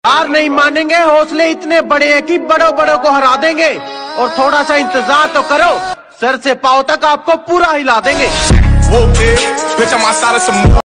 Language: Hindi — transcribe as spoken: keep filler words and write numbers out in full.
हार नहीं मानेंगे, हौसले इतने बड़े हैं कि बड़ों बड़ों को हरा देंगे। और थोड़ा सा इंतजार तो करो, सर से पाँव तक आपको पूरा हिला देंगे।